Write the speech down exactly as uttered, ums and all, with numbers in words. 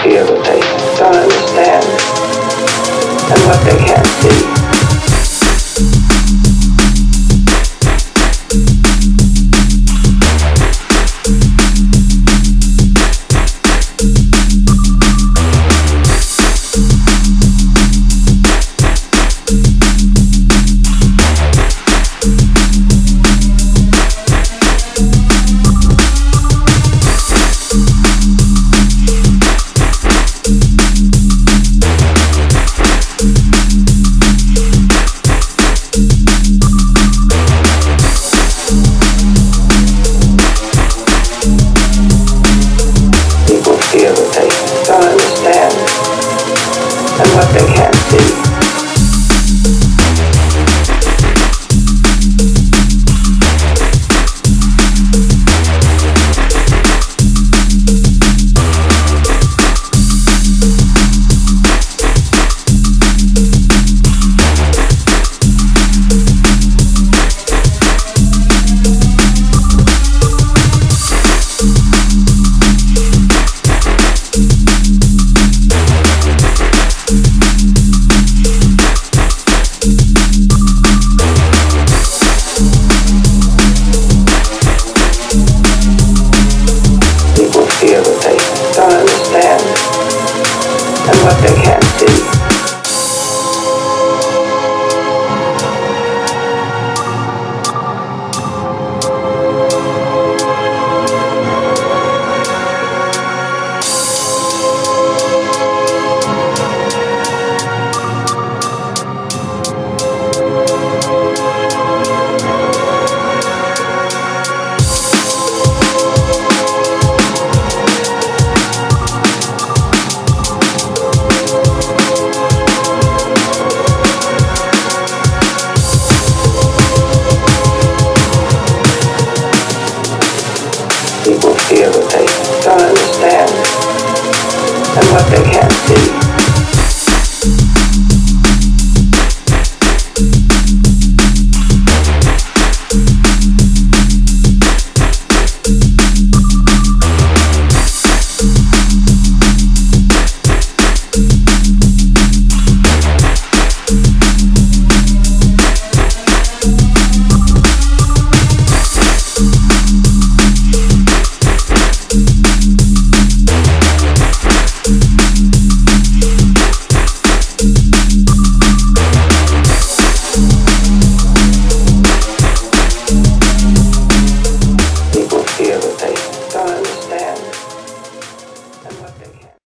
feel that they don't understand and what they can't see. Don't understand and what they can't see. Don't understand and what they can't see. People feel that they don't understand and what they can't